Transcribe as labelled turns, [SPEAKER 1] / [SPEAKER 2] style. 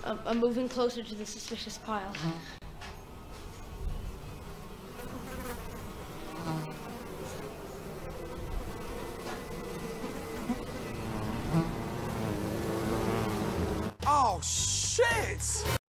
[SPEAKER 1] I'm moving closer to the suspicious pile.
[SPEAKER 2] Oh, shit!